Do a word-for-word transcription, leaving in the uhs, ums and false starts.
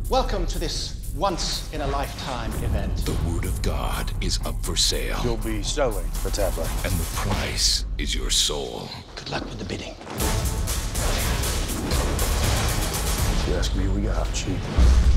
Welcome to this once-in-a-lifetime event. The Word of God is up for sale. You'll be selling the tablet. And the price is your soul. Good luck with the bidding. If you ask me, we got cheap.